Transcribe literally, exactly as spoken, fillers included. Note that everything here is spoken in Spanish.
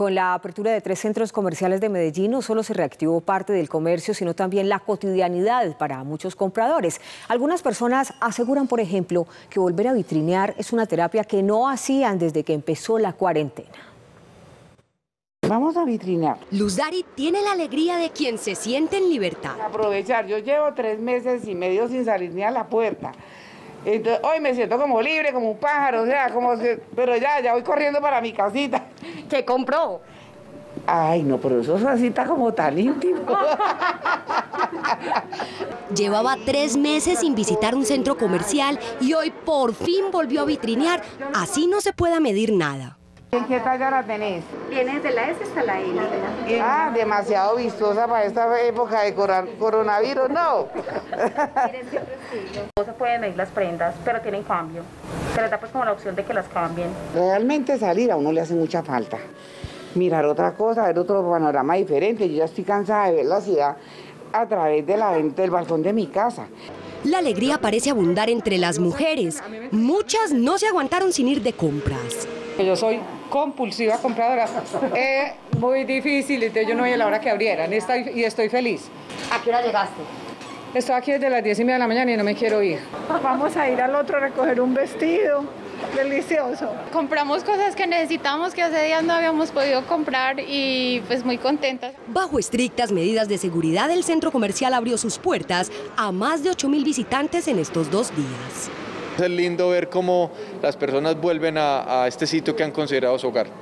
Con la apertura de tres centros comerciales de Medellín, no solo se reactivó parte del comercio, sino también la cotidianidad para muchos compradores. Algunas personas aseguran, por ejemplo, que volver a vitrinear es una terapia que no hacían desde que empezó la cuarentena. Vamos a vitrinear. Luz Dari tiene la alegría de quien se siente en libertad. Aprovechar, yo llevo tres meses y medio sin salir ni a la puerta. Entonces, hoy me siento como libre, como un pájaro, o sea, como que, pero ya, ya voy corriendo para mi casita. ¿Qué compró? Ay, no, pero eso es así, está como tan íntimo. Llevaba tres meses sin visitar un centro comercial y hoy por fin volvió a vitrinear. Así no se pueda medir nada. ¿En qué talla la tenés? Viene desde la S hasta la L. Ah, demasiado vistosa para esta época de coronavirus, no. Miren qué prestigio. No se pueden medir las prendas, pero tienen cambio. Se les da pues como la opción de que las cambien. Realmente salir a uno le hace mucha falta. Mirar otra cosa, ver otro panorama diferente. Yo ya estoy cansada de ver la ciudad a través de la venta del balcón de mi casa. La alegría parece abundar entre las mujeres. Muchas no se aguantaron sin ir de compras. Yo soy compulsiva compradora. Eh, muy difícil, entonces yo no voy a la hora que abrieran estoy, y estoy feliz. ¿A qué hora llegaste? Estoy aquí desde las diez y media de la mañana y no me quiero ir. Vamos a ir al otro a recoger un vestido. Delicioso. Compramos cosas que necesitamos que hace días no habíamos podido comprar y pues muy contentas. Bajo estrictas medidas de seguridad, el centro comercial abrió sus puertas a más de ocho mil visitantes en estos dos días. Es lindo ver cómo las personas vuelven a, a este sitio que han considerado su hogar.